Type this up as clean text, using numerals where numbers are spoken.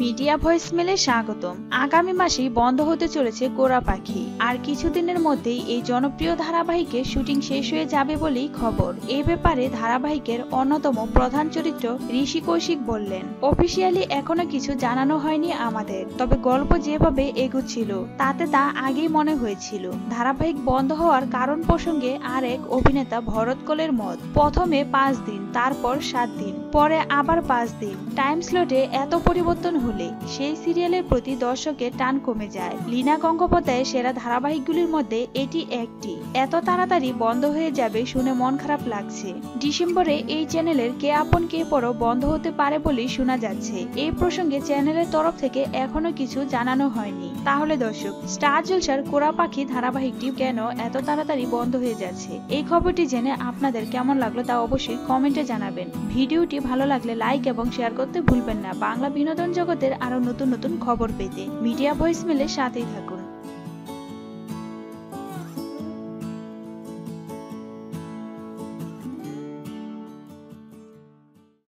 Media ভয়েসমেলে স্বাগতম। আগামী মাসেই বন্ধ হতে চলেছে কোরা পাখি, আর কিছুদিনের মধ্যেই এই জনপ্রিয় ধারাবাহিকের শুটিং শেষ হয়ে যাবে বলেই খবর। এ ব্যাপারে ধারাবাহিকের অন্যতম প্রধান চরিত্র ঋষি কৌশিক বললেন, অফিসিয়ালি এখনো কিছু জানানো হয়নি আমাদের, তবে গল্প যেভাবে এগুচ্ছিল তাতে তা আগেই মনে হয়েছিল। ধারাবাহিক বন্ধ হওয়ার কারণ প্রসঙ্গে আর এক অভিনেতা ভরত কোলের মত, প্রথমে 5 দিন, তারপর 7 দিন, পরে আবার 5 দিন। টাইম স্লটে এত পরিবর্তন হলে সেই সিরিয়ালের প্রতি দর্শকের টান কমে যায়। লীনা গঙ্গোপাধ্যায়ের সেরা ধারাবাহিকগুলির মধ্যে এটি একটি। এত তাড়াতাড়ি বন্ধ হয়ে যাবে শুনে মন খারাপ লাগছে। ডিসেম্বরে এই চ্যানেলের কে আপন কে পরো বন্ধ হতে পারে বলেই শোনা যাচ্ছে। এই প্রসঙ্গে চ্যানেলের তরফ থেকে এখনো কিছু জানানো হয়নি। তাহলে দর্শক, স্টার জলসার কোরা পাখি ধারাবাহিকটি কেন এত তাড়াতাড়ি বন্ধ হয়ে যাচ্ছে, এই খবরটি জেনে আপনাদের কেমন লাগলো তা অবশ্যই কমেন্টে জানাবেন। ভিডিওটি ভালো লাগলে লাইক এবং শেয়ার করতে ভুলবেন না। বাংলা বিনোদন জগতের আরো নতুন নতুন খবর পেতে মিডিয়া ভয়েসমেলের সাথেই থাকুন।